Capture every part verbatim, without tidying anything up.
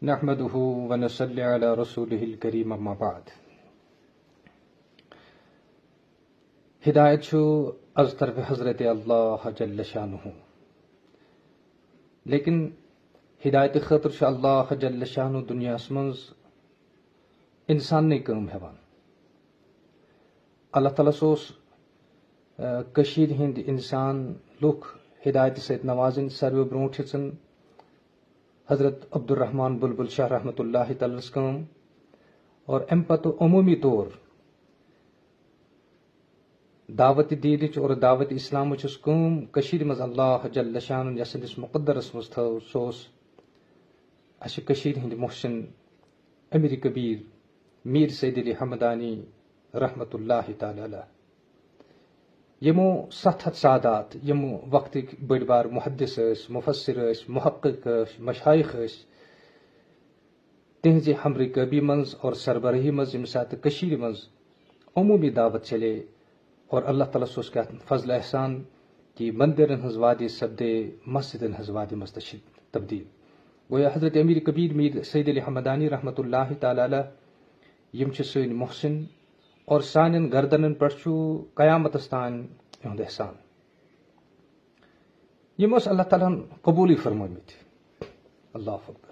نحمده ونصلي على رسوله الكريم اما بعد. ہدایت چھو از طرف حضرت اللہ جل شانہ، لیکن ہدایت خاطر چھ اللہ جل شانہ دنیا منز انسان نے کام ہیوان. اللہ تعالیٰ سوس کشید ہند انسان لوک ہدایت سیت نوازن سروے برونٹ ہچن حضرت عبد الرحمن بلبل شاہ رحمۃ اللہ تعالی کام، اور ام پتہ عمومی طور دعوت دینچ اور دعوت اسلام چس کم کشیر مز اللہ جل شان یس سندس مقدرس مز تھو سوس اش کشیر ہند محسن امیر کبیر میر سید علی حمدانی رحمۃ اللہ تعالی علیہ. یمو ست ہتھ سادات یم وقت بڑ بار محدث اس مفسر اس محقق اس مشائخ اس تہذ ہمر کبی منز اور سربراہی مز یم سات کشیر مز عمومی دعوت چلے، اور اللہ تعالیٰ سوس کیا فضل احسان کہ مندرن ہز وادی سپدے مسجدن ہز وادی مز تبدیل گویا. حضرت امیر کبیر میر سید علی حمدانی رحمۃ اللہ تعالی علیہ یم چھ سن محسن، اور سانن گردنن پر چھو قیامت استان یہند احسان. یم اس اللہ تعالیٰ قبولی فرمومت. اللہ اکبر.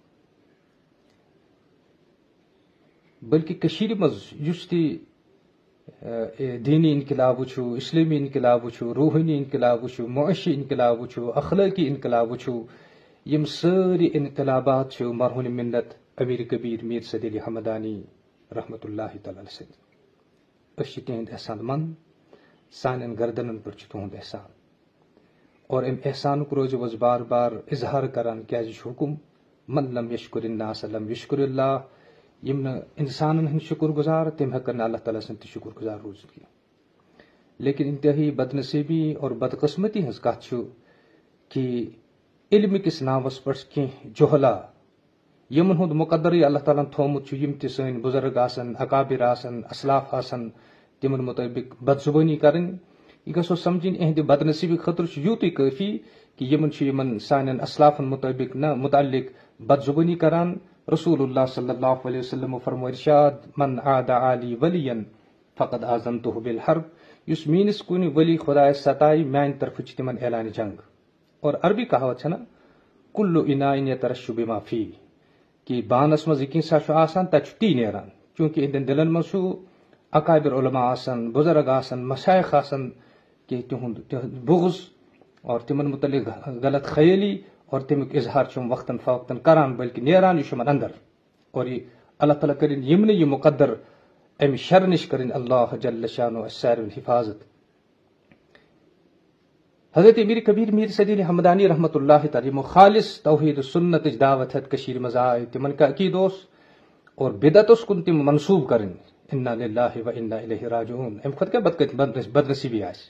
بلکہ کشیر مز یس تی دینی انقلاب وچھو، اسلامی انقلاب وچھو، روحانی انقلاب وچھو، معاشی انقلاب وچھو، اخلاقی انقلاب وچھو، یم ساری انقلابات چھو مرہون منت امیر کبیر میر سید علی حمدانی رحمۃ اللہ تعالی سید. اس تہند احسان مند، سانن گردنن پر تہند احسان، اور ام احسان روز وز بار بار اظہار کران کیا حکم من لم یشکر الناس لم یشکر اللہ. یم انسانن ہند شکر گزار تم ہکن اللہ تعالیٰ سن تہ شکر گزار روز کی. لیکن انتہائی بد نصیبی اور بدقسمتی ہز کت چھ کہ علم کس ناوس پر کی جہلا یمن ہند مقدر اللہ تعالیٰ تھومت یم تہ سن بزرگ آسن، اکابر آسن، اسلاف آسن، تمن مطابق بد زبانی کرن. یہ گھو سمجھن اہند بد نصیبی خاطر یوت کافی کہ یمن یمن سان اسلافن مطابق نہ متعلق بد زبانی کران. رسول اللہ صلی اللہ علیہ وسلم فرمو ارشاد من عاد علی ولی فقد آذنتہ بالحرب. اس مینس کن ولی خدا ستائی میان طرف تمن اعلان جنگ. اور عربی کہاوت ہے نا کل اناء یترشو بما فیہ، کہ بانس مز کینسا آسان تت تی نیران، چونکہ اہدن دلن مز اکابر علماء آسن، بزرگ آسن، مشائخ آسن کہ تہند بغض اور تمن متعلق غلط خیالی اور تمیک اظہار چم وقتاً فوقتاً کران، بلکہ نیران یہ من اندر. اور یہ اللہ تعالیٰ کرن یمن یہ مقدر ام شر نش کرن اللہ جل شانہ سار حفاظت. حضرت امیر کبیر میر سید علی حمدانی رحمۃ اللہ تعالی خالص توحید سنت دعوت ہت کشیر مز آئے تمن کا عقید اس اور بدعت اس کن تم منسوب کرن انا للہ و انا الیہ راجعون. ام خود کیا بد نصیبی آس،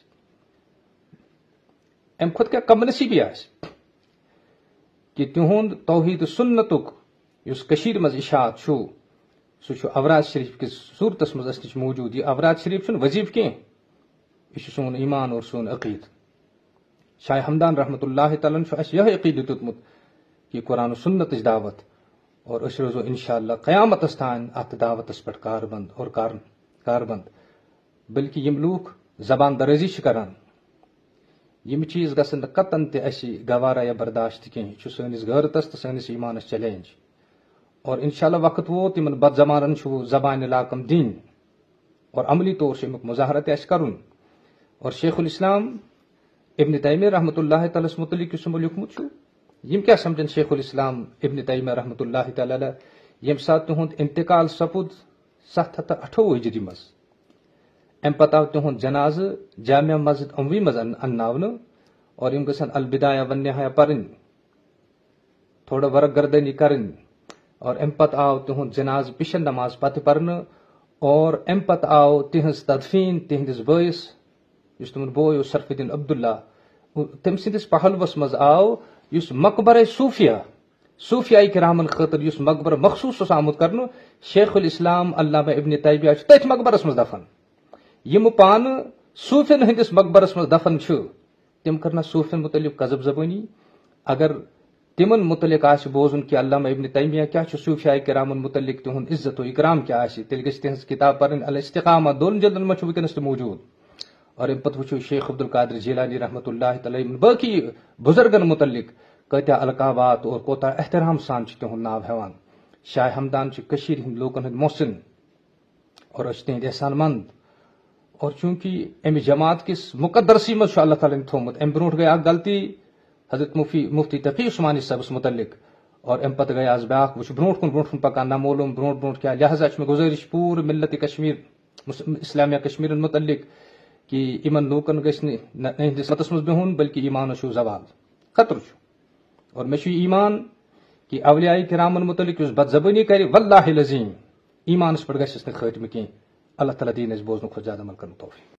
ام خود کیا کم نصیبی آس کہ تہند توحید سنتک اس کشیر مز اشاعت چھو سہ اوراد شریف کس صورتس مز اس نش موجود. یہ اوراد شریف چھ وظیف کی، یہ سون ایمان اور سون عقید. شاہ ہمدان رحمۃ اللہ تعالیٰ اس یہ عقید دیتمت کہ قرآن و سنت دعوت، اور اس روزو انشاءاللہ قیامت استان ات دعوت پہ کار بند اور کار بند. بلکہ یم لوک زبان درازی کران یم چیز گھن قطن تہ اس گوارا یا برداشت کہیں سنس غیرتس تو سنس ایمانس چیلنج. اور انشاءاللہ وقت ووت تمن بد زمانن زبان لاکم دین اور عملی طور سے امیک مظاہرت اس کرن. اور شیخ الاسلام ابن تیمیہ رحمۃ اللہ تعالیٰ متعلق اس لکھمت یم کیا سمجھن شیخ الاسلام ابن تیمیہ رحمۃ اللہ تعالی علیہ یم سات تہند انتقال سپد ست ہتھ اٹھوہ ہجری مز. ام پتہ آو تہند جناز جامع مسجد اموی مز انناون، اور یم گھن البدایہ والنہایہ پرن، تھوڑا ورق گردنی کرن. اور ام پتہ آو تہند جناز پشن نماز پتہ پرن، اور ام پتہ آو تہذ تدفین تہندس بٲیس یس تمن بوے شرف الدین عبداللہ تم سندس پہلوس مز آو یس مقبرہ صوفیہ صوفیاء کرامن خاطر یس مقبرہ مخصوص آمد کرن. شیخ الاسلام علامہ ابن تیمیہ تتھ مقبرس مز دفن. یم پان صوفین ہندس مقبرس مز دفن چھ تم کرنا صوفین متعلق قذب زبانی. اگر تمن متعلق آس بوزن کہ علامہ ابن تیمیہ کیا صوفیاء کرامن متعلق تہد عزت و اکرام کیا تیل گژھِ تہذ کتاب پڑھن الاستقامہ دون جلدن میں ونکس موجود اور ام پتہ وچھو شیخ عبد القادر جیلانی رحمۃ اللہ تعالی باقی بزرگن متعلق کتیا القابات اور کوتا احترام سان تہد ناو ہیوان شاہ ہمدان کشیر ہند لوکن ہند محسن اور تہند احسان مند اور چونکہ ام جماعت کس مقدرسی مز اللہ تعالیٰ تھومت ام برو گئی اخ غلطی حضرت مفتی مفتی تقی عثمانی صاحبس متعلق اور ام پتہ گئی آز بیاکھ وچ برو کن برو کن پکان نہ مولوم برو برو کیا لہذا میں گزارش پور ملت کشمیر اسلامیہ کشمیر متعلق کہ امن لوکن گھس نہندس متس مز بہن بلکہ ایمان شو زوال خطر چھو اور مے ایمان کہ اولیاء کرامن متعلق اس بد زبانی کر واللہ العظیم ایمانس پہ گھس نہ خاتمہ کہیں اللہ تعالیٰ دین اس بوزن کھت زیادہ عمل کرن توفیق